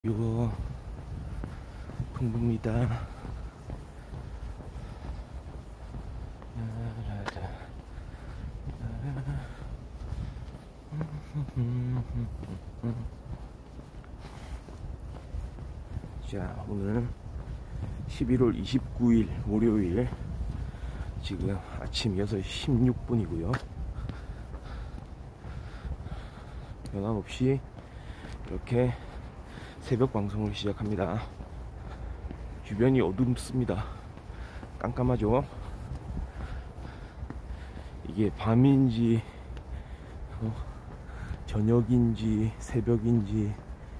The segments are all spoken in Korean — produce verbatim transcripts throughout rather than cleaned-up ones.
이거 풍부입니다. 자, 오늘은 십일월 이십구일 월요일, 지금 아침 여섯 시 십육 분이고요 변함없이 이렇게 새벽 방송을 시작합니다. 주변이 어둡습니다. 깜깜하죠. 이게 밤인지 어, 저녁인지 새벽인지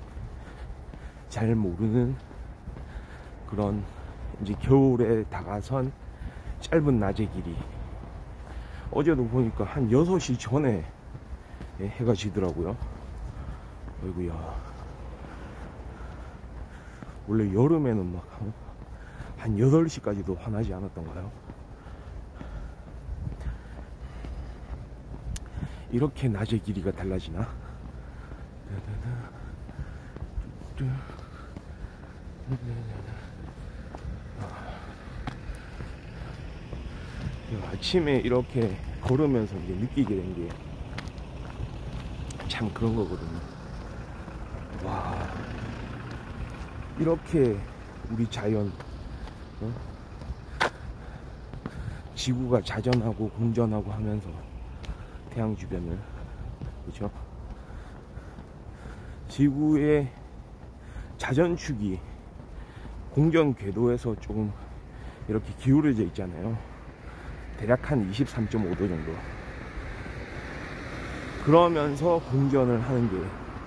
잘 모르는 그런 이제 겨울에 다가선 짧은 낮의 길이. 어제도 보니까 한 여섯 시 전에 해가 지더라고요. 어이구야, 원래 여름에는 막 한 여덟 시까지도 환하지 않았던가요? 이렇게 낮의 길이가 달라지나? 아침에 이렇게 걸으면서 이제 느끼게 된 게 참 그런 거거든요. 와, 이렇게 우리 자연, 어? 지구가 자전하고 공전하고 하면서 태양 주변을, 그렇죠? 지구의 자전축이 공전 궤도에서 조금 이렇게 기울어져 있잖아요. 대략 한 이십삼 점 오 도 정도. 그러면서 공전을 하는 게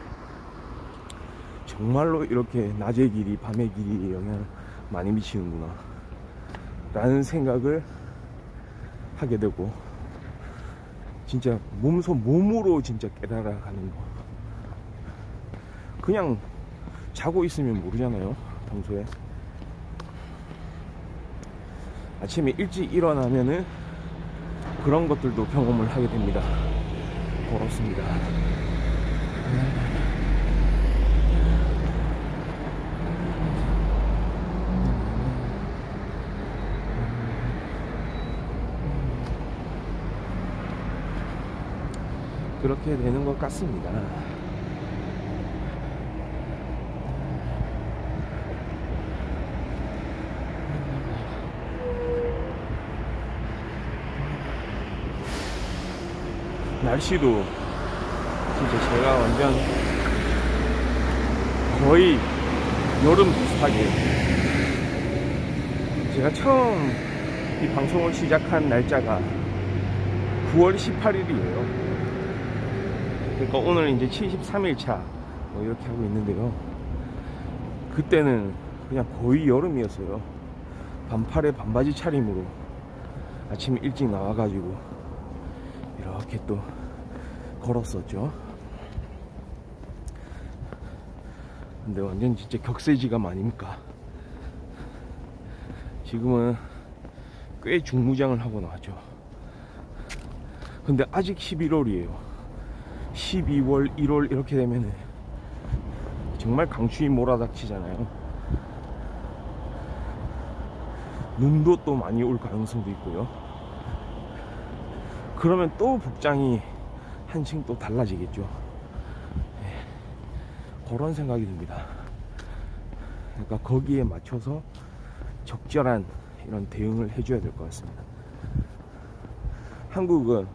정말로 이렇게 낮의 길이 밤의 길이에 영향을 많이 미치는구나 라는 생각을 하게 되고, 진짜 몸소 몸으로 진짜 깨달아가는 거. 그냥 자고 있으면 모르잖아요. 평소에 아침에 일찍 일어나면은 그런 것들도 경험을 하게 됩니다. 그렇습니다. 그렇게 되는 것 같습니다. 날씨도 진짜 제가 완전 거의 여름 비슷하게, 제가 처음 이 방송을 시작한 날짜가 구월 십팔일이에요 그러니까 오늘 이제 칠십삼 일 차 뭐 이렇게 하고 있는데요. 그때는 그냥 거의 여름이었어요. 반팔에 반바지 차림으로 아침에 일찍 나와가지고 이렇게 또 걸었었죠. 근데 완전 진짜 격세지감 아닙니까? 지금은 꽤 중무장을 하고 나왔죠. 근데 아직 십일월이에요 십이월, 일월 이렇게 되면은 정말 강추위 몰아닥치잖아요. 눈도 또 많이 올 가능성도 있고요. 그러면 또 복장이 한층 또 달라지겠죠. 네, 그런 생각이 듭니다. 그러니까 거기에 맞춰서 적절한 이런 대응을 해줘야 될 것 같습니다. 한국은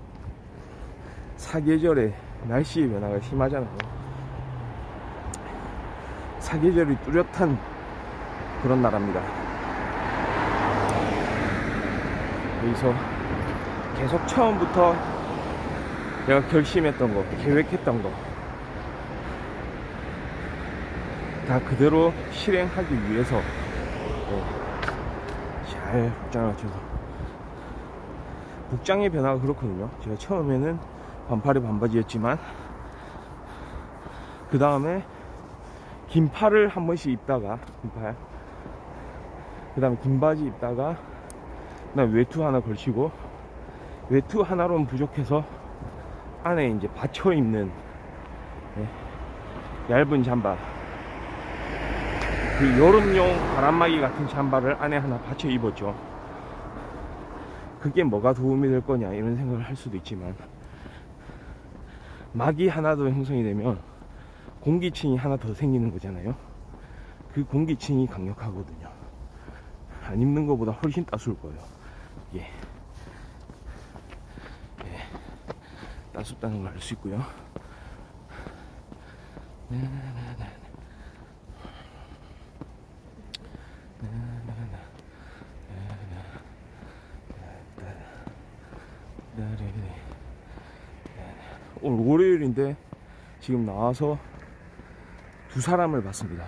사계절에 날씨의 변화가 심하잖아요. 사계절이 뚜렷한 그런 나라입니다. 여기서 계속 처음부터 내가 결심했던 거, 계획했던 거 다 그대로 실행하기 위해서 네, 잘 복장을 맞춰서. 복장의 변화가 그렇거든요. 제가 처음에는 반팔에 반바지였지만 그 다음에 긴 팔을 한 번씩 입다가, 긴팔, 그 다음에 긴 바지 입다가, 그 다음에 외투 하나 걸치고, 외투 하나로는 부족해서 안에 이제 받쳐 입는 네, 얇은 잠바, 그 여름용 바람막이 같은 잠바를 안에 하나 받쳐 입었죠. 그게 뭐가 도움이 될 거냐 이런 생각을 할 수도 있지만, 막이 하나 더 형성이 되면 공기층이 하나 더 생기는 거잖아요. 그 공기층이 강력하거든요. 안 입는 것보다 훨씬 따스울 거예요. 예. 예. 따숩다는 걸 알 수 있고요. 오늘 월요일인데 지금 나와서 두 사람을 봤습니다.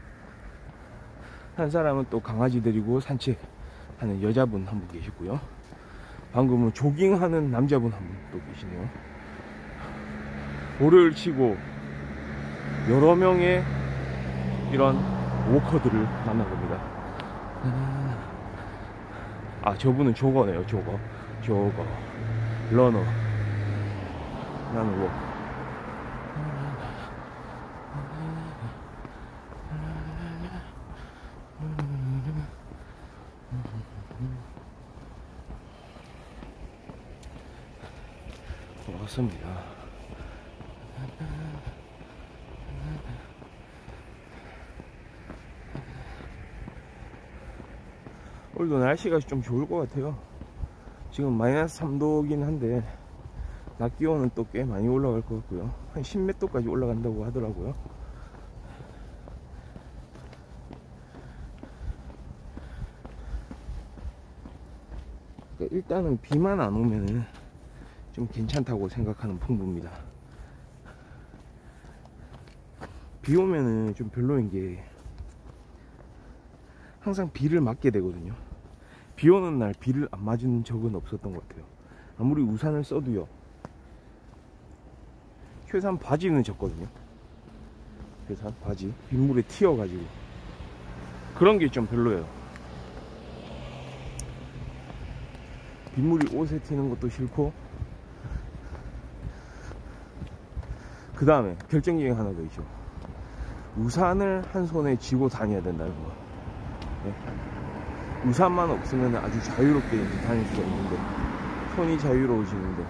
한 사람은 또 강아지 데리고 산책하는 여자분 한 분 계시고요. 방금은 조깅하는 남자분 한 분 또 계시네요. 월요일 치고 여러 명의 이런 워커들을 만난 겁니다. 아, 저분은 조거네요. 조거, 조거, 러너. 나는 뭐 고맙습니다. 오늘도 날씨가 좀 좋을 것 같아요. 지금 마이너스 삼 도긴 한데 낮 기온은 또 꽤 많이 올라갈 것 같고요. 한 십 몇 도까지 올라간다고 하더라고요. 그러니까 일단은 비만 안 오면은 좀 괜찮다고 생각하는 풍부입니다. 비 오면은 좀 별로인 게 항상 비를 맞게 되거든요. 비 오는 날 비를 안 맞은 적은 없었던 것 같아요. 아무리 우산을 써도요. 최소한 바지는 젖거든요. 최소한 바지 빗물에 튀어가지고 그런 게 좀 별로예요. 빗물이 옷에 튀는 것도 싫고, 그 다음에 결정적인 하나 더 있죠. 우산을 한 손에 쥐고 다녀야 된다는 거. 네. 우산만 없으면 아주 자유롭게 다닐 수가 있는데, 손이 자유로워지는데,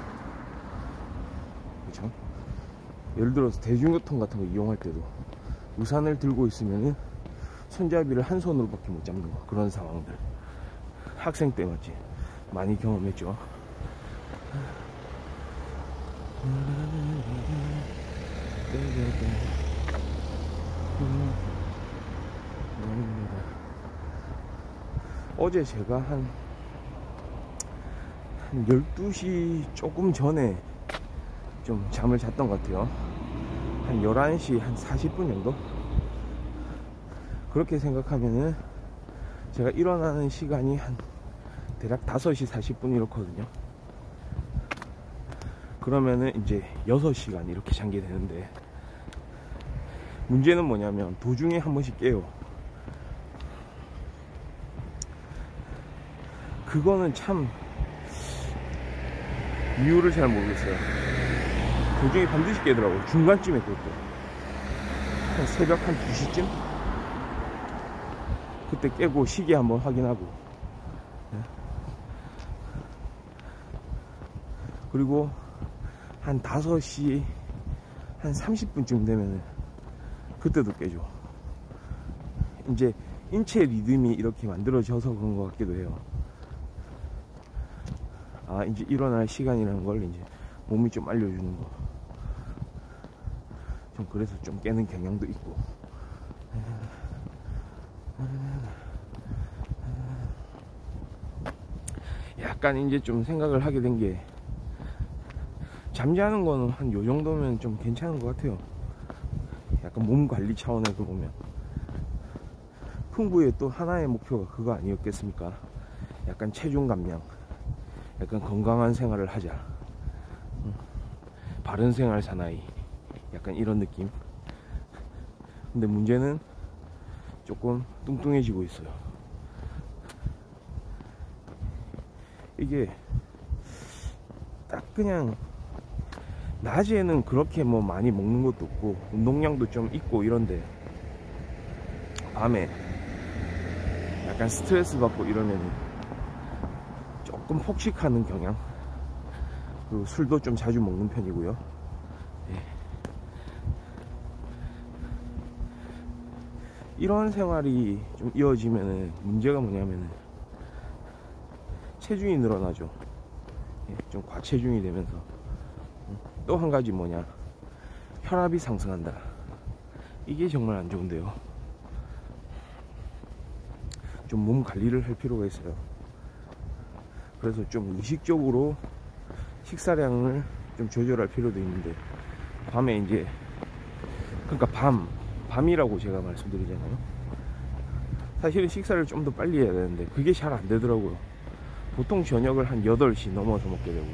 그렇죠? 예를 들어서 대중교통 같은 거 이용할 때도 우산을 들고 있으면은 손잡이를 한 손으로밖에 못 잡는 거. 그런 상황들 학생 때 맞지 많이 경험했죠. 어제 제가 한, 한 열두 시 조금 전에 좀 잠을 잤던 것 같아요. 한 열한 시 한 사십 분 정도? 그렇게 생각하면은 제가 일어나는 시간이 한 대략 다섯 시 사십 분 이렇거든요. 그러면은 이제 여섯 시간 이렇게 잔게 되는데, 문제는 뭐냐면 도중에 한 번씩 깨요. 그거는 참 이유를 잘 모르겠어요. 도중에 반드시 깨더라고요. 중간쯤에 그것도 한 새벽 한 두 시쯤 그때 깨고 시계 한번 확인하고, 네. 그리고 한 다섯 시 한 삼십 분쯤 되면은 그때도 깨죠. 이제 인체 리듬이 이렇게 만들어져서 그런 것 같기도 해요. 아, 이제 일어날 시간이라는 걸 이제 몸이 좀 알려주는 거. 좀 그래서 좀 깨는 경향도 있고. 약간 이제 좀 생각을 하게 된 게, 잠자는 거는 한 요 정도면 좀 괜찮은 것 같아요. 약간 몸 관리 차원에서 보면. 풍부의 또 하나의 목표가 그거 아니었겠습니까? 약간 체중 감량, 약간 건강한 생활을 하자, 바른 생활 사나이, 약간 이런 느낌. 근데 문제는 조금 뚱뚱해지고 있어요. 이게 딱 그냥 낮에는 그렇게 뭐 많이 먹는 것도 없고 운동량도 좀 있고 이런데, 밤에 약간 스트레스 받고 이러면 조금 폭식하는 경향, 그리고 술도 좀 자주 먹는 편이고요. 예. 이런 생활이 좀 이어지면 문제가 뭐냐면은 체중이 늘어나죠. 예. 좀 과체중이 되면서 또 한 가지 뭐냐, 혈압이 상승한다. 이게 정말 안 좋은데요. 좀 몸 관리를 할 필요가 있어요. 그래서 좀 의식적으로 식사량을 좀 조절할 필요도 있는데, 밤에 이제, 그러니까 밤, 밤이라고 제가 말씀드리잖아요. 사실은 식사를 좀 더 빨리 해야 되는데 그게 잘 안 되더라고요. 보통 저녁을 한 여덟 시 넘어서 먹게 되고,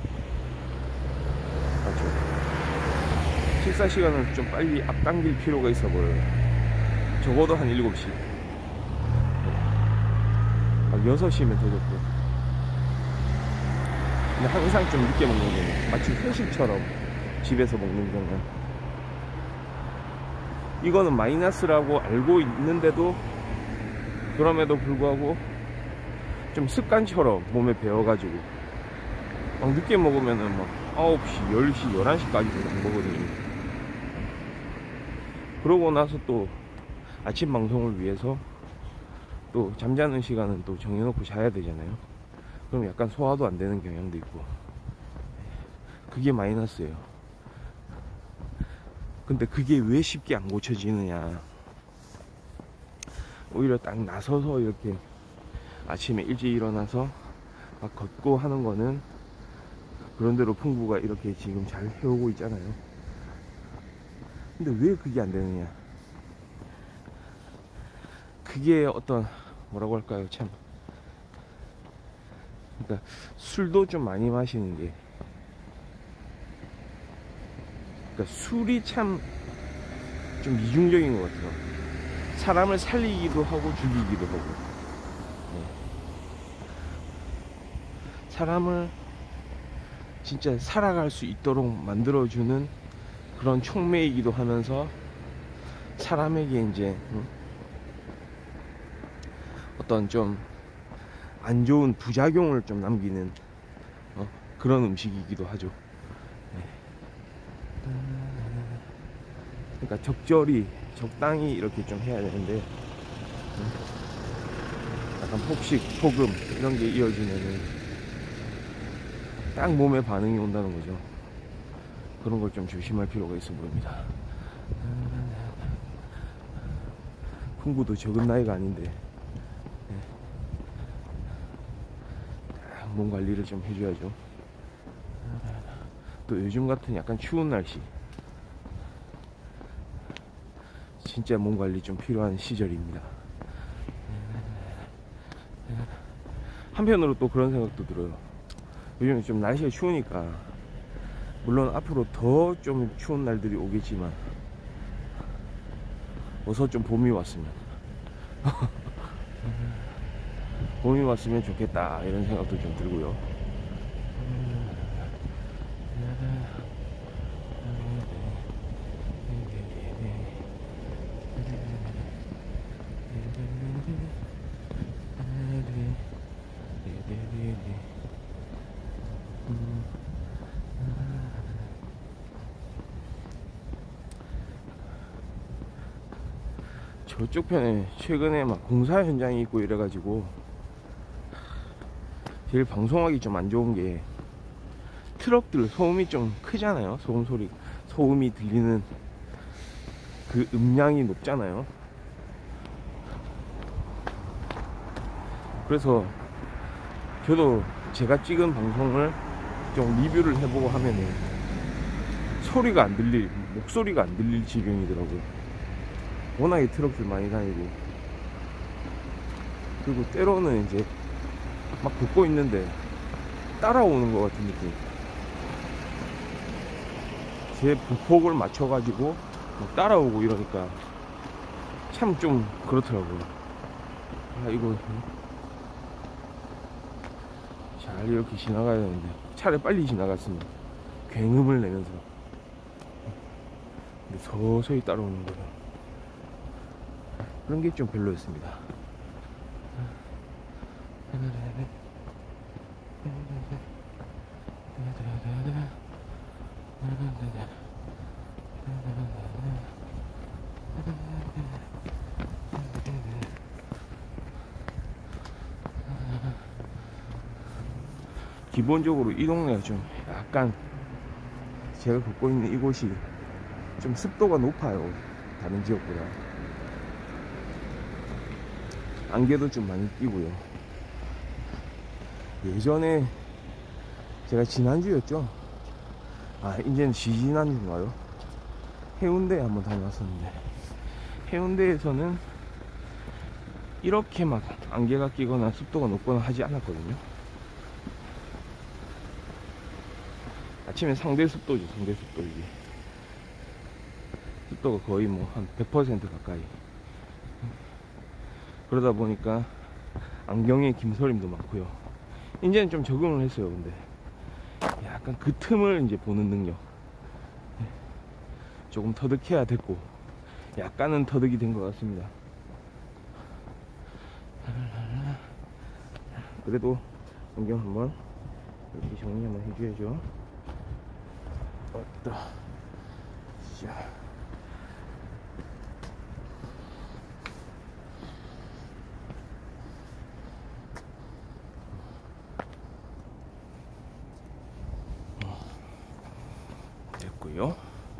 맞죠? 식사 시간을 좀 빨리 앞당길 필요가 있어 보여요. 적어도 한 일곱 시, 막 여섯 시면 더 좋고. 근데 항상 좀 늦게 먹는 거는 마치 회식처럼 집에서 먹는 경우, 이거는 마이너스라고 알고 있는데도 그럼에도 불구하고 좀 습관처럼 몸에 배어가지고 막 늦게 먹으면은 막 아홉 시, 열 시, 열한 시까지도 안 먹거든요. 그러고 나서 또 아침 방송을 위해서 또 잠자는 시간은 또 정해놓고 자야 되잖아요. 그럼 약간 소화도 안 되는 경향도 있고, 그게 마이너스예요. 근데 그게 왜 쉽게 안 고쳐지느냐, 오히려 딱 나서서 이렇게 아침에 일찍 일어나서 막 걷고 하는 거는 그런대로 풍부가 이렇게 지금 잘 해오고 있잖아요. 근데 왜 그게 안 되느냐, 그게 어떤 뭐라고 할까요, 참, 그러니까 술도 좀 많이 마시는 게, 그러니까 술이 참 좀 이중적인 것 같아요. 사람을 살리기도 하고 죽이기도 하고, 네. 사람을 진짜 살아갈 수 있도록 만들어주는 그런 촉매이기도 하면서 사람에게 이제 음, 어떤 좀 안 좋은 부작용을 좀 남기는 어, 그런 음식이기도 하죠. 네. 그러니까 적절히, 적당히 이렇게 좀 해야 되는데, 음, 약간 폭식, 폭음 이런 게 이어지면은 딱 몸에 반응이 온다는 거죠. 그런 걸 좀 조심할 필요가 있어 보입니다. 풍부도 적은 나이가 아닌데 몸 관리를 좀 해줘야죠. 또 요즘 같은 약간 추운 날씨, 진짜 몸 관리 좀 필요한 시절입니다. 한편으로 또 그런 생각도 들어요. 요즘 좀 날씨가 추우니까, 물론 앞으로 더 좀 추운 날들이 오겠지만 어서 좀 봄이 왔으면 봄이 왔으면 좋겠다, 이런 생각도 좀 들고요. 저쪽 편에 최근에 막 공사 현장이 있고 이래가지고 제일 방송하기 좀 안 좋은 게, 트럭들 소음이 좀 크잖아요. 소음 소리, 소음이 들리는 그 음량이 높잖아요. 그래서 저도 제가 찍은 방송을 좀 리뷰를 해보고 하면은 소리가 안 들릴, 목소리가 안 들릴 지경이더라고요. 워낙에 트럭들 많이 다니고, 그리고 때로는 이제 막 걷고 있는데 따라오는 것 같은 느낌, 제 부폭을 맞춰가지고 막 따라오고 이러니까 참 좀 그렇더라고요. 아, 이거 잘 이렇게 지나가야 되는데 차라리 빨리 지나갔으면, 굉음을 내면서. 근데 서서히 따라오는 거예요. 그런 게 좀 별로였습니다. 기본적으로 이 동네가 좀 약간 제가 걷고 있는 이곳이 좀 습도가 높아요. 다른 지역보다. 안개도 좀 많이 끼고요. 예전에 제가 지난주였죠. 아, 이제는 지지난주인가요? 해운대에 한번 다녀왔었는데, 해운대에서는 이렇게 막 안개가 끼거나 습도가 높거나 하지 않았거든요. 아침에 상대 습도죠. 상대 습도. 이게 습도가 거의 뭐 한 백 퍼센트 가까이. 그러다 보니까 안경에 김서림도 많고요. 이제는 좀 적응을 했어요. 근데 약간 그 틈을 이제 보는 능력 조금 터득해야 됐고, 약간은 터득이 된 것 같습니다. 그래도 안경 한번 이렇게 정리 한번 해줘야죠. 왔다. 자. 됐고요.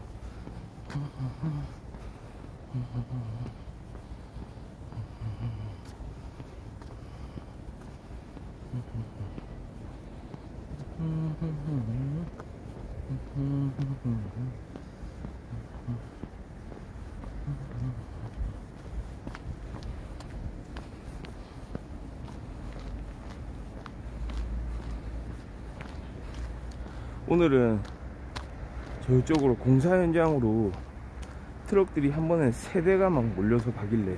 오늘은 저쪽으로 공사 현장으로 트럭들이 한 번에 세 대가 막 몰려서 가길래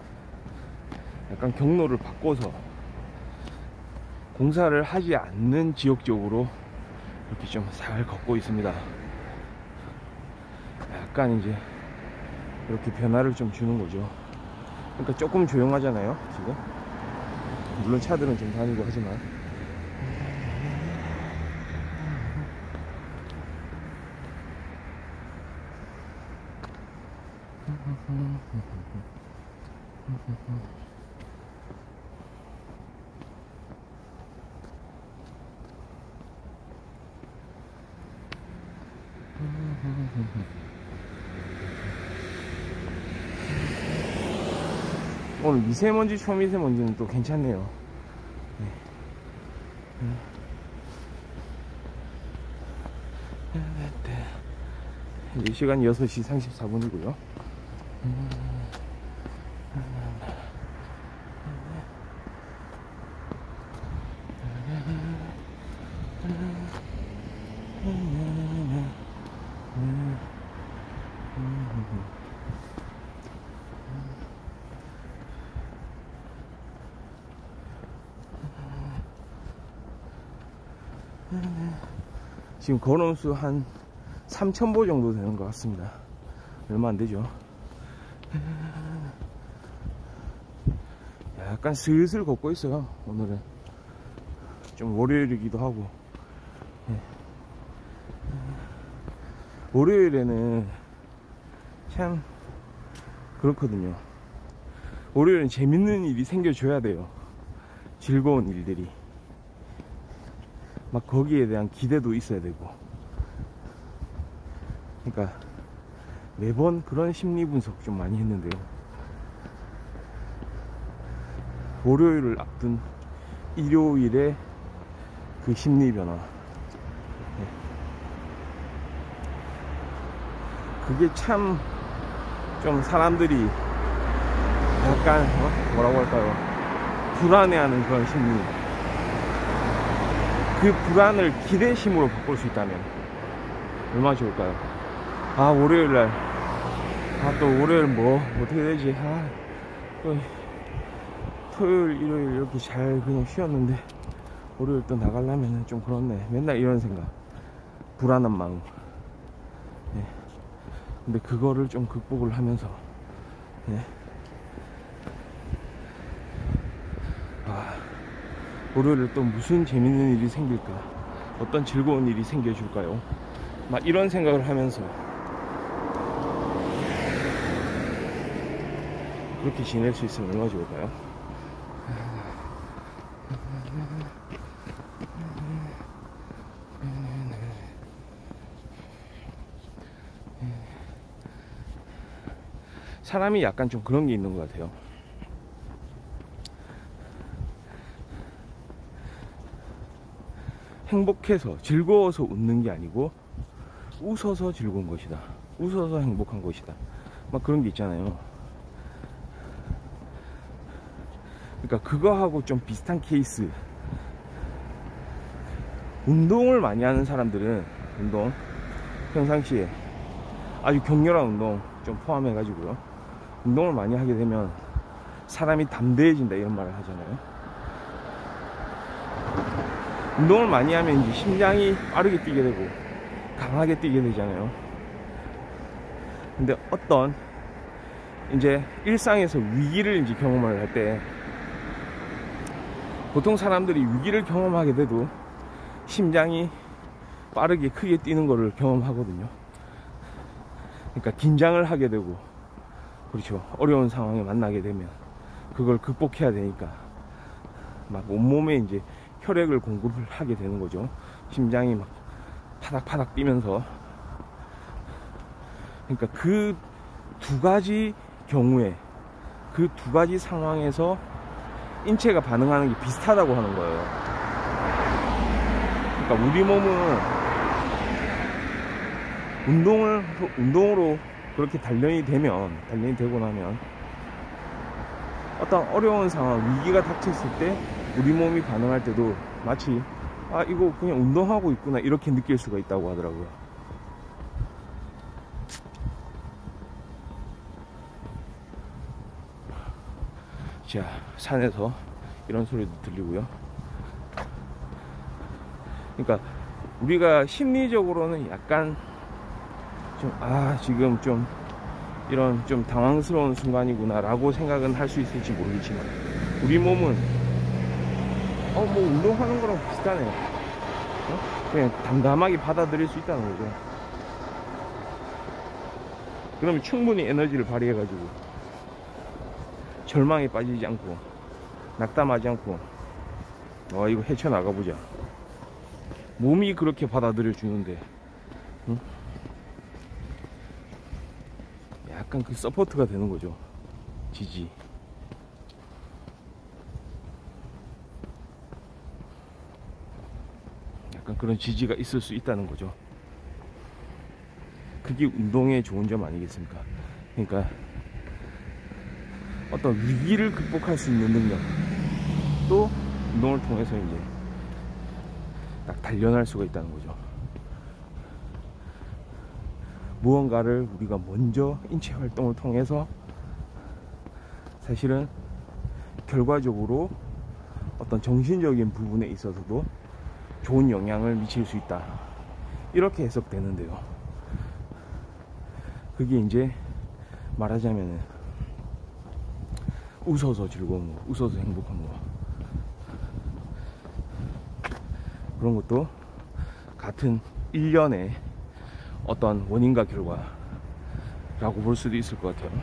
약간 경로를 바꿔서 공사를 하지 않는 지역 쪽으로 이렇게 좀 잘 걷고 있습니다. 약간 이제 이렇게 변화를 좀 주는 거죠. 그러니까 조금 조용하잖아요 지금. 물론 차들은 좀 다니고 하지만. 오늘 미세먼지 초미세먼지는 또 괜찮네요. 이제 시간이 여섯 시 삼십사 분이고요 지금 걸음수 한 삼천 보 정도 되는 것 같습니다. 얼마 안 되죠. 약간 슬슬 걷고 있어요. 오늘은 좀 월요일이기도 하고. 월요일에는 참 그렇거든요. 월요일은 재밌는 일이 생겨줘야 돼요. 즐거운 일들이. 막 거기에 대한 기대도 있어야 되고. 그러니까 매번 그런 심리 분석 좀 많이 했는데요. 월요일을 앞둔 일요일에 그 심리 변화, 그게 참 좀 사람들이 약간 어? 뭐라고 할까요? 불안해하는 그런 심리. 그 불안을 기대심으로 바꿀 수 있다면 얼마나 좋을까요? 아, 월요일날 아, 또 월요일 뭐 어떻게 되지? 아, 또 토요일 일요일 이렇게 잘 그냥 쉬었는데 월요일 또 나가려면 좀 그렇네. 맨날 이런 생각, 불안한 마음. 예. 근데 그거를 좀 극복을 하면서, 예, 월요일에 또 무슨 재밌는 일이 생길까, 어떤 즐거운 일이 생겨줄까요? 막 이런 생각을 하면서 그렇게 지낼 수 있으면 얼마나 좋을까요? 사람이 약간 좀 그런 게 있는 것 같아요. 행복해서 즐거워서 웃는 게 아니고 웃어서 즐거운 것이다, 웃어서 행복한 것이다, 막 그런 게 있잖아요. 그러니까 그거하고 좀 비슷한 케이스. 운동을 많이 하는 사람들은, 운동 평상시에 아주 격렬한 운동 좀 포함해 가지고요, 운동을 많이 하게 되면 사람이 담대해진다 이런 말을 하잖아요. 운동을 많이 하면 이제 심장이 빠르게 뛰게 되고 강하게 뛰게 되잖아요. 근데 어떤 이제 일상에서 위기를 이제 경험을 할 때, 보통 사람들이 위기를 경험하게 돼도 심장이 빠르게 크게 뛰는 거를 경험하거든요. 그러니까 긴장을 하게 되고, 그렇죠, 어려운 상황에 만나게 되면 그걸 극복해야 되니까 막 온몸에 이제 혈액을 공급을 하게 되는 거죠. 심장이 막 파닥파닥 뛰면서. 그러니까 그 두 가지 경우에, 그 두 가지 상황에서 인체가 반응하는 게 비슷하다고 하는 거예요. 그러니까 우리 몸은 운동을, 운동으로 그렇게 단련이 되면, 단련이 되고 나면 어떤 어려운 상황, 위기가 닥쳤을 때 우리 몸이 반응할 때도 마치 아 이거 그냥 운동하고 있구나 이렇게 느낄 수가 있다고 하더라고요. 자, 산에서 이런 소리도 들리고요. 그러니까 우리가 심리적으로는 약간 좀 아 지금 좀 이런 좀 당황스러운 순간이구나 라고 생각은 할 수 있을지 모르겠지만, 우리 몸은 어 뭐 운동하는 거랑 비슷하네, 어? 그냥 담담하게 받아들일 수 있다는 거죠. 그러면 충분히 에너지를 발휘해 가지고 절망에 빠지지 않고 낙담하지 않고 어 이거 헤쳐나가 보자. 몸이 그렇게 받아들여 주는데, 응? 약간 그 서포트가 되는 거죠. 지지. 약간 그런 지지가 있을 수 있다는 거죠. 그게 운동의 좋은 점 아니겠습니까? 그러니까 어떤 위기를 극복할 수 있는 능력, 또 운동을 통해서 이제 딱 단련할 수가 있다는 거죠. 무언가를 우리가 먼저 인체 활동을 통해서 사실은 결과적으로 어떤 정신적인 부분에 있어서도 좋은 영향을 미칠 수 있다, 이렇게 해석되는데요. 그게 이제 말하자면은 웃어서 즐거운 거, 웃어서 행복한 거, 그런 것도 같은 일련의 어떤 원인과 결과라고 볼 수도 있을 것 같아요.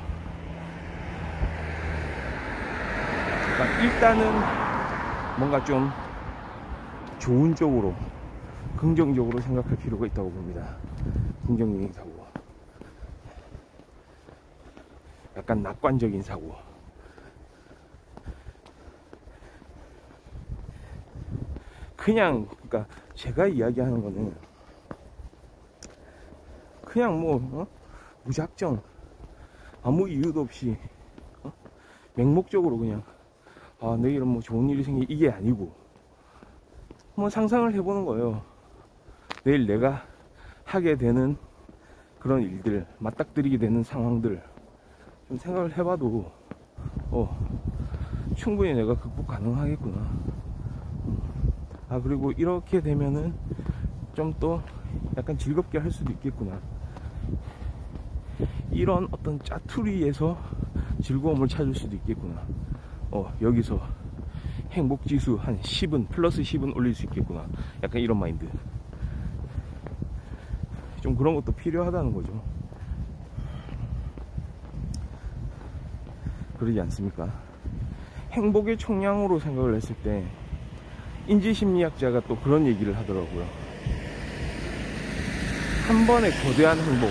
그러니까 일단은 뭔가 좀 좋은 쪽으로, 긍정적으로 생각할 필요가 있다고 봅니다. 긍정적인 사고, 약간 낙관적인 사고. 그냥 그러니까 제가 이야기하는 거는 그냥 뭐 어? 무작정 아무 이유도 없이 어? 맹목적으로 그냥 아 내일은 뭐 좋은 일이 생기, 이게 아니고 한번 상상을 해보는 거예요. 내일 내가 하게 되는 그런 일들, 맞닥뜨리게 되는 상황들 좀 생각을 해봐도 어 충분히 내가 극복 가능하겠구나. 아 그리고 이렇게 되면은 좀 또 약간 즐겁게 할 수도 있겠구나. 이런 어떤 짜투리에서 즐거움을 찾을 수도 있겠구나. 어 여기서 행복지수 한 십은 플러스 십은 올릴 수 있겠구나, 약간 이런 마인드. 좀 그런 것도 필요하다는 거죠. 그러지 않습니까? 행복의 총량으로 생각을 했을 때 인지심리학자가 또 그런 얘기를 하더라고요. 한 번의 거대한 행복,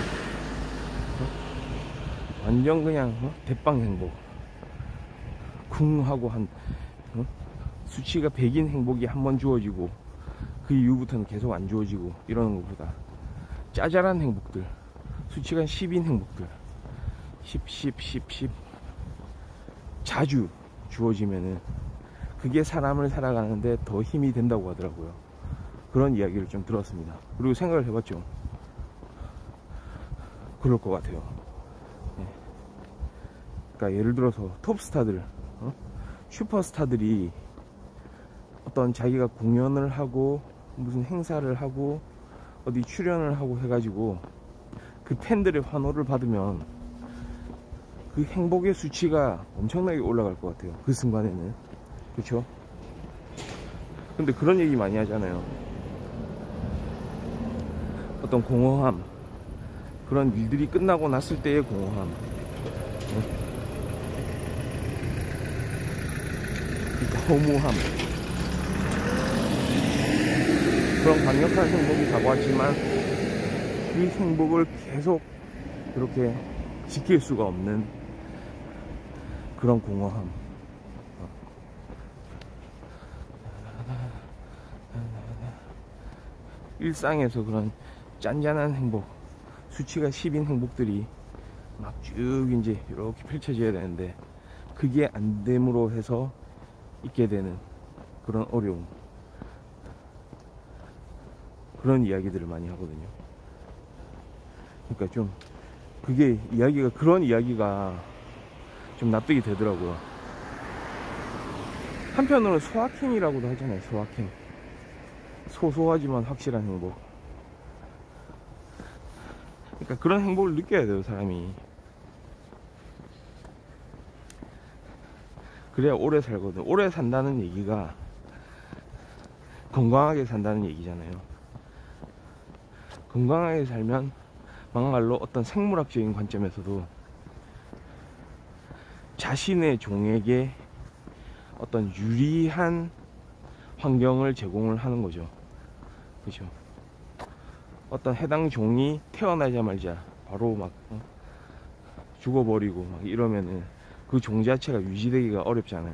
어? 완전 그냥 어? 대빵 행복, 쿵 하고 한 어? 수치가 백인 행복이 한 번 주어지고 그 이후부터는 계속 안 주어지고 이러는 것보다 짜잘한 행복들, 수치가 십인 행복들, 십, 십, 십, 십 자주 주어지면은 그게 사람을 살아가는데 더 힘이 된다고 하더라고요. 그런 이야기를 좀 들었습니다. 그리고 생각을 해봤죠. 그럴 것 같아요. 네. 그러니까 예를 들어서 톱스타들, 어? 슈퍼스타들이 어떤 자기가 공연을 하고 무슨 행사를 하고 어디 출연을 하고 해가지고 그 팬들의 환호를 받으면 그 행복의 수치가 엄청나게 올라갈 것 같아요. 그 순간에는. 그쵸? 근데 그런 얘기 많이 하잖아요. 어떤 공허함, 그런 일들이 끝나고 났을 때의 공허함, 그 허무함, 그런 강력한 행복이 다가왔지만 그 행복을 계속 그렇게 지킬 수가 없는 그런 공허함. 일상에서 그런 짠짠한 행복, 수치가 십인 행복들이 막 쭉 이제 이렇게 펼쳐져야 되는데 그게 안 됨으로 해서 있게 되는 그런 어려움, 그런 이야기들을 많이 하거든요. 그러니까 좀 그게 이야기가, 그런 이야기가 좀 납득이 되더라고요. 한편으로는 소확행이라고도 하잖아요. 소확행, 소소하지만 확실한 행복. 그러니까 그런 행복을 느껴야 돼요, 사람이. 그래야 오래 살거든. 오래 산다는 얘기가 건강하게 산다는 얘기잖아요. 건강하게 살면 막말로 어떤 생물학적인 관점에서도 자신의 종에게 어떤 유리한 환경을 제공을 하는 거죠. 그죠? 어떤 해당 종이 태어나자마자 바로 막 어? 죽어버리고 막 이러면은 그 종 자체가 유지되기가 어렵잖아요.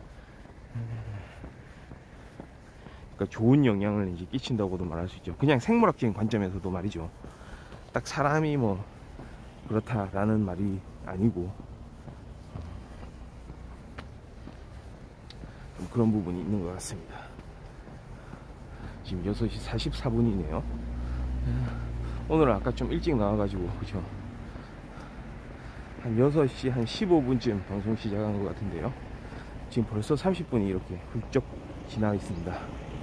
그러니까 좋은 영향을 이제 끼친다고도 말할 수 있죠. 그냥 생물학적인 관점에서도 말이죠. 딱 사람이 뭐 그렇다라는 말이 아니고 좀 그런 부분이 있는 것 같습니다. 지금 여섯 시 사십사 분이네요 오늘 아까 좀 일찍 나와가지고, 그죠? 한 여섯 시 한 십오 분쯤 방송 시작한 것 같은데요. 지금 벌써 삼십 분이 이렇게 훌쩍 지나 있습니다.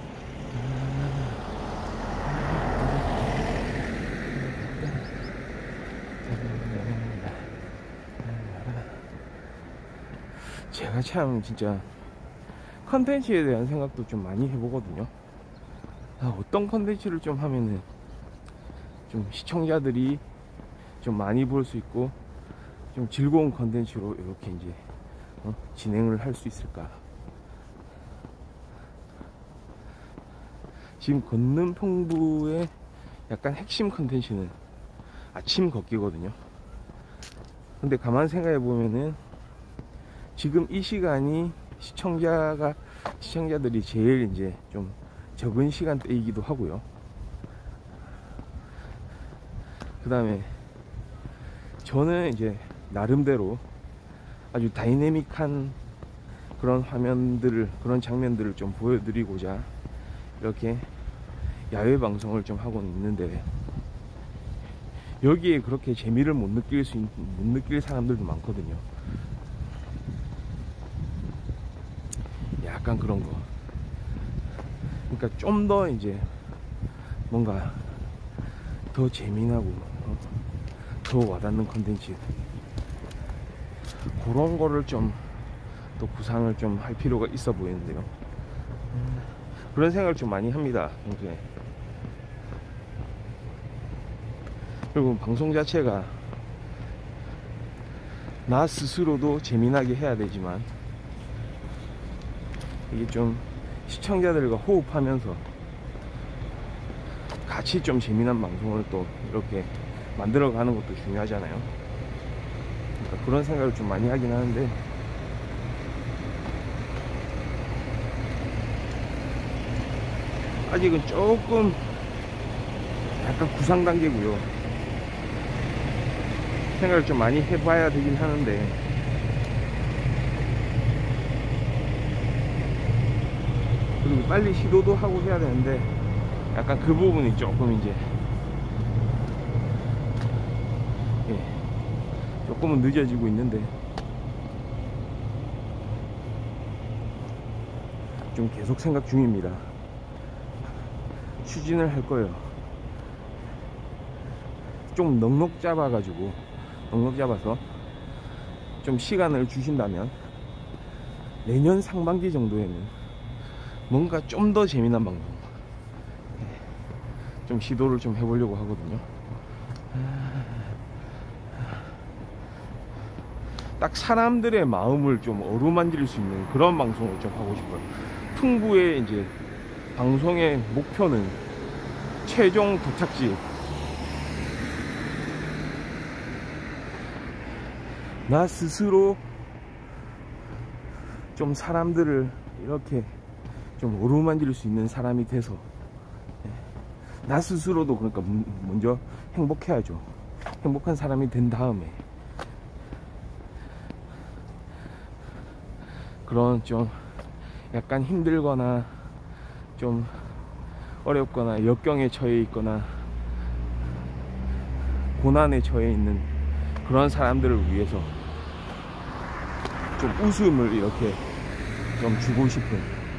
제가 참 진짜 컨텐츠에 대한 생각도 좀 많이 해보거든요. 아, 어떤 컨텐츠를 좀 하면은 좀 시청자들이 좀 많이 볼 수 있고 좀 즐거운 컨텐츠로 이렇게 이제 어? 진행을 할 수 있을까. 지금 걷는 풍부의 약간 핵심 컨텐츠는 아침 걷기거든요. 근데 가만 생각해 보면은 지금 이 시간이 시청자가 시청자들이 제일 이제 좀 적은 시간대이기도 하고요. 그 다음에 저는 이제 나름대로 아주 다이내믹한 그런 화면들을, 그런 장면들을 좀 보여드리고자 이렇게 야외 방송을 좀 하고 있는데, 여기에 그렇게 재미를 못 느낄 수, 못 느낄 사람들도 많거든요. 약간 그런 거. 그러니까 좀 더 이제 뭔가 더 재미나고 어? 더 와닿는 컨텐츠, 그런 거를 좀 또 구상을 좀 할 필요가 있어 보이는데요. 그런 생각을 좀 많이 합니다, 평소에. 그리고 방송 자체가 나 스스로도 재미나게 해야 되지만 이게 좀 시청자들과 호흡하면서 같이 좀 재미난 방송을 또 이렇게 만들어가는 것도 중요하잖아요. 그러니까 그런 생각을 좀 많이 하긴 하는데, 아직은 조금 약간 구상 단계고요. 생각을 좀 많이 해봐야 되긴 하는데, 그리고 빨리 시도도 하고 해야 되는데 약간 그 부분이 조금 이제 예, 조금은 늦어지고 있는데 좀 계속 생각 중입니다. 추진을 할 거예요. 좀 넉넉 잡아가지고 넉넉 잡아서 좀 시간을 주신다면 내년 상반기 정도에는 뭔가 좀 더 재미난 방송 좀 시도를 좀 해보려고 하거든요. 딱 사람들의 마음을 좀 어루만질 수 있는 그런 방송을 좀 하고 싶어요. 풍부의 이제 방송의 목표는 최종 도착지, 나 스스로 좀 사람들을 이렇게 좀 어루만질 수 있는 사람이 돼서, 나 스스로도 그러니까 먼저 행복해야죠. 행복한 사람이 된 다음에 그런 좀 약간 힘들거나 좀 어렵거나 역경에 처해 있거나 고난에 처해 있는 그런 사람들을 위해서 좀 웃음을 이렇게 좀 주고 싶은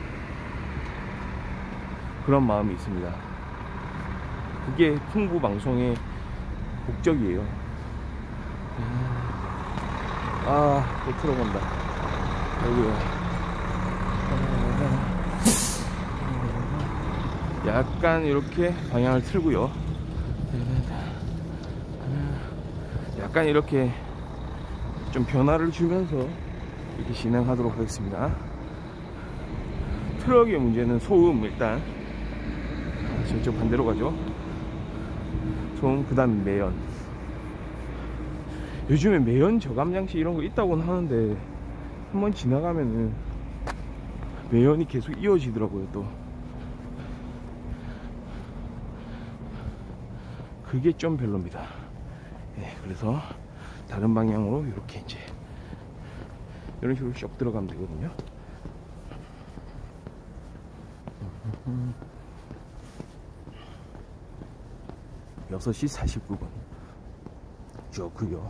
그런 마음이 있습니다. 그게 풍부 방송의 목적이에요. 아, 또 틀어본다. 여기요. 약간 이렇게 방향을 틀고요. 약간 이렇게 좀 변화를 주면서 이렇게 진행하도록 하겠습니다. 트럭의 문제는 소음, 일단 저쪽 반대로 가죠. 소음, 그 다음 매연. 요즘에 매연 저감 장치 이런 거 있다고는 하는데 한번 지나가면은 매연이 계속 이어지더라고요. 또 그게 좀 별로입니다. 예, 그래서 다른 방향으로 이렇게 이제 이런 식으로 쭉 들어가면 되거든요. 여섯 시 사십구 분 좋고요.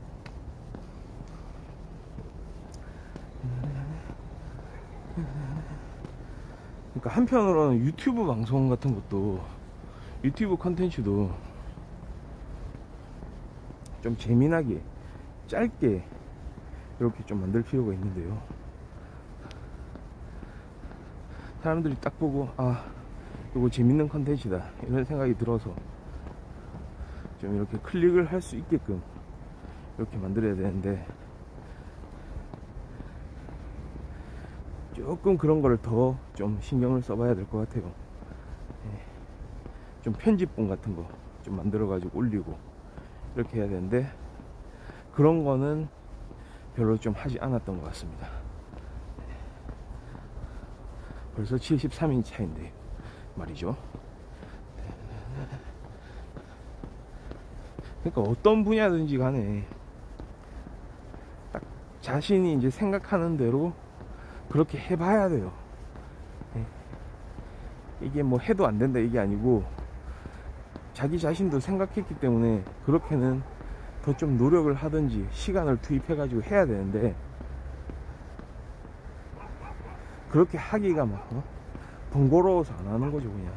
그러니까 한편으로는 유튜브 방송 같은 것도, 유튜브 컨텐츠도 좀 재미나게 짧게 이렇게 좀 만들 필요가 있는데요. 사람들이 딱 보고 아, 이거 재밌는 컨텐츠다 이런 생각이 들어서 좀 이렇게 클릭을 할 수 있게끔 이렇게 만들어야 되는데, 조금 그런 거를 더 좀 신경을 써봐야 될 것 같아요. 좀 편집본 같은 거 좀 만들어 가지고 올리고 이렇게 해야 되는데, 그런 거는 별로 좀 하지 않았던 것 같습니다. 벌써 칠십삼 인 차인데 말이죠. 그러니까 어떤 분야든지 간에 딱 자신이 이제 생각하는 대로 그렇게 해봐야 돼요. 이게 뭐 해도 안 된다 이게 아니고, 자기 자신도 생각했기 때문에 그렇게는 더 좀 노력을 하든지 시간을 투입해 가지고 해야 되는데, 그렇게 하기가 막 어? 번거로워서 안 하는 거죠. 그냥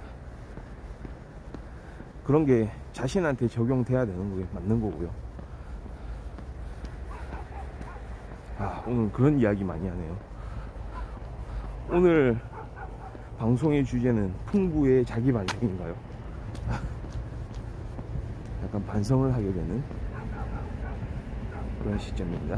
그런 게 자신한테 적용돼야 되는 게 맞는 거고요. 아, 오늘 그런 이야기 많이 하네요. 오늘 방송의 주제는 풍부의 자기 반성인가요? 약간 반성을 하게 되는 그런 시점입니다.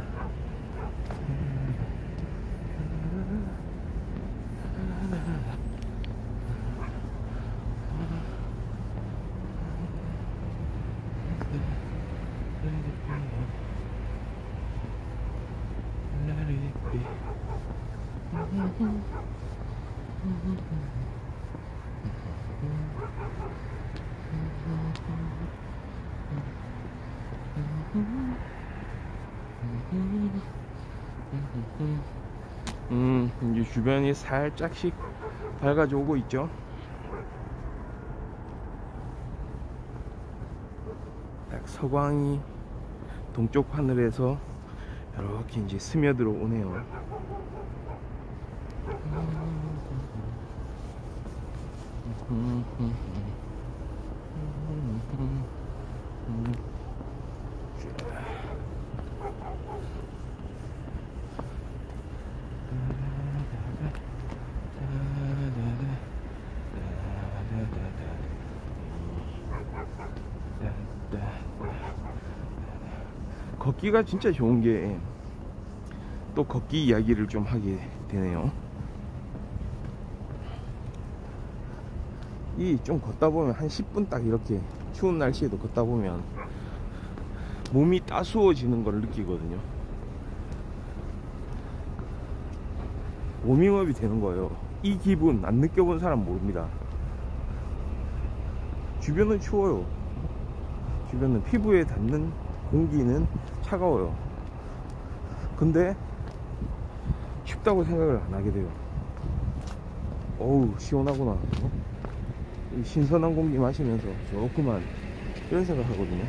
음, 이제 주변이 살짝씩 밝아져 오고 있죠. 딱 서광이 동쪽 하늘에서 이렇게 이제 스며들어 오네요. 걷기가 진짜 좋은 게 또 걷기 이야기를 좀 하게 되네요. 이 좀 걷다 보면 한 십 분 딱 이렇게 추운 날씨에도 걷다 보면 몸이 따스워지는 걸 느끼거든요. 워밍업이 되는 거예요. 이 기분 안 느껴본 사람 모릅니다. 주변은 추워요. 주변은 피부에 닿는 공기는 차가워요. 근데 춥다고 생각을 안 하게 돼요. 어우 시원하구나. 어? 신선한 공기 마시면서 좋구만 이런 생각 하거든요.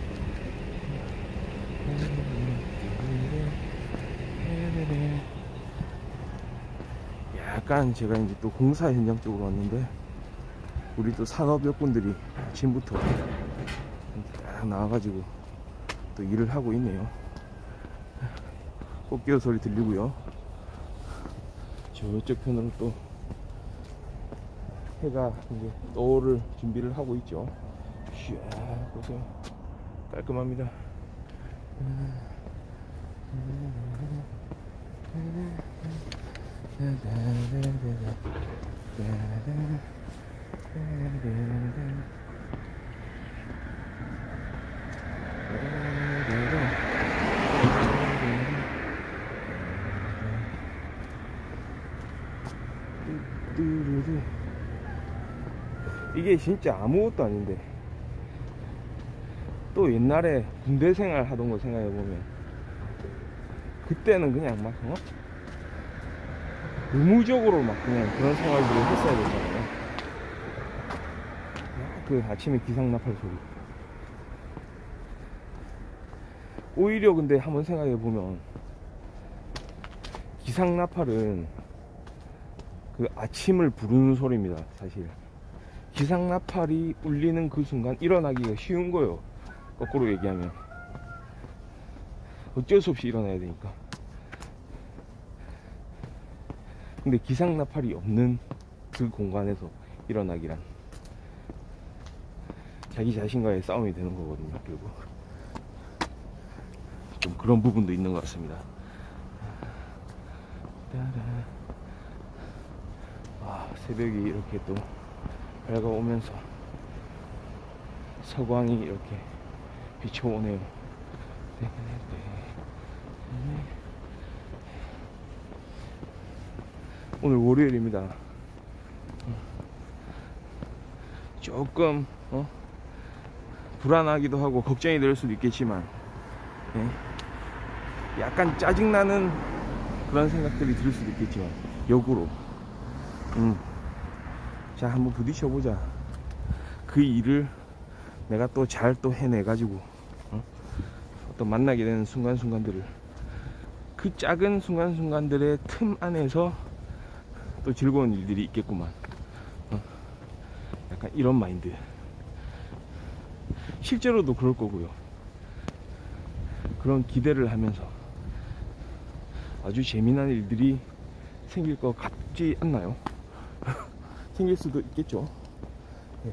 약간 제가 이제 또 공사 현장 쪽으로 왔는데 우리 또 산업역군들이 아침부터 딱 나와가지고 또 일을 하고 있네요. 꽃기호 소리 들리고요. 저쪽 편으로 또 해가 이제 떠오를 준비를 하고 있죠. 샤 보세요. 깔끔합니다. 이게 진짜 아무것도 아닌데 또 옛날에 군대 생활 하던 거 생각해보면 그때는 그냥 막 어? 의무적으로 막 그냥 그런 생활들을 했어야 됐잖아요. 그 아침에 기상나팔 소리. 오히려 근데 한번 생각해보면 기상나팔은 그 아침을 부르는 소리입니다. 사실 기상나팔이 울리는 그 순간 일어나기가 쉬운 거예요. 거꾸로 얘기하면 어쩔 수 없이 일어나야 되니까. 근데 기상나팔이 없는 그 공간에서 일어나기란 자기 자신과의 싸움이 되는 거거든요. 결국 좀 그런 부분도 있는 것 같습니다. 아, 새벽이 이렇게 또 밝아오면서 서광이 이렇게 비춰오네요. 오늘 월요일입니다. 조금 어? 불안하기도 하고 걱정이 될 수도 있겠지만 예? 약간 짜증나는 그런 생각들이 들 수도 있겠지만 역으로 음. 자 한번 부딪혀보자. 그 일을 내가 또 잘 또 해내가지고 어? 어떤 만나게 되는 순간순간들을 그 작은 순간순간들의 틈 안에서 또 즐거운 일들이 있겠구만. 어? 약간 이런 마인드. 실제로도 그럴 거고요. 그런 기대를 하면서 아주 재미난 일들이 생길 것 같지 않나요? 생길 수도 있겠죠. 예.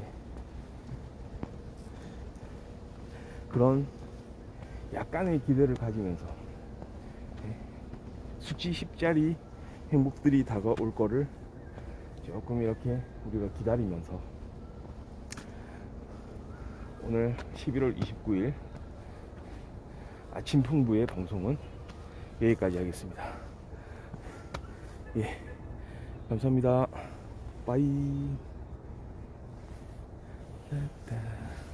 그런 약간의 기대를 가지면서 예. 수치 십짜리 행복들이 다가올 거를 조금 이렇게 우리가 기다리면서 오늘 십일월 이십구일 아침 풍부의 방송은 여기까지 하겠습니다. 예, 감사합니다. 빠이.